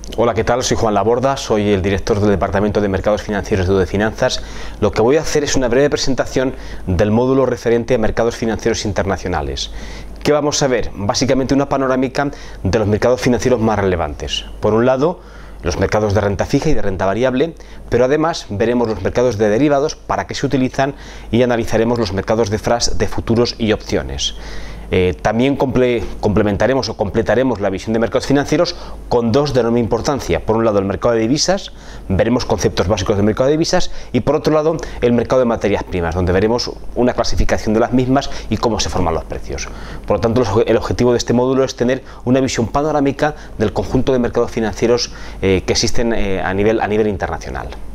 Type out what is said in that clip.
Hola, ¿qué tal? Soy Juan Laborda, soy el director del Departamento de Mercados Financieros de Finanzas. Lo que voy a hacer es una breve presentación del módulo referente a mercados financieros internacionales. ¿Qué vamos a ver? Básicamente una panorámica de los mercados financieros más relevantes. Por un lado, los mercados de renta fija y de renta variable, pero además veremos los mercados de derivados, para qué se utilizan, y analizaremos los mercados de FRAs, de futuros y opciones. También complementaremos o completaremos la visión de mercados financieros con dos de enorme importancia. Por un lado, el mercado de divisas, veremos conceptos básicos del mercado de divisas, y por otro lado, el mercado de materias primas, donde veremos una clasificación de las mismas y cómo se forman los precios. Por lo tanto, el objetivo de este módulo es tener una visión panorámica del conjunto de mercados financieros que existen a nivel internacional.